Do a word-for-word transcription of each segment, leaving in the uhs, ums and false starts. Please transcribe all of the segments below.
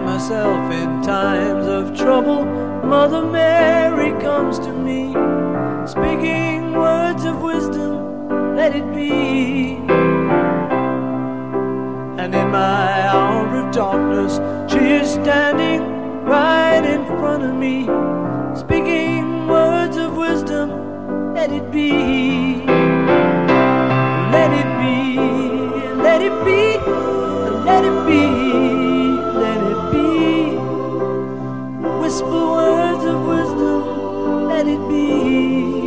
find myself in times of trouble, Mother Mary comes to me, speaking words of wisdom, let it be. And in my hour of darkness, she is standing right in front of me, speaking words of wisdom, let it be. Let it be, let it be, let it be, let it be. Whisper words of wisdom, let it be.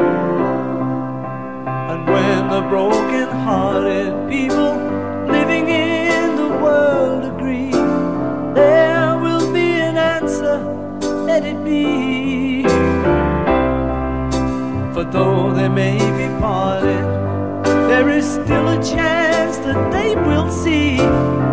And when the broken-hearted people living in the world agree, there will be an answer, let it be. For though they may be parted, there is still a chance that they will see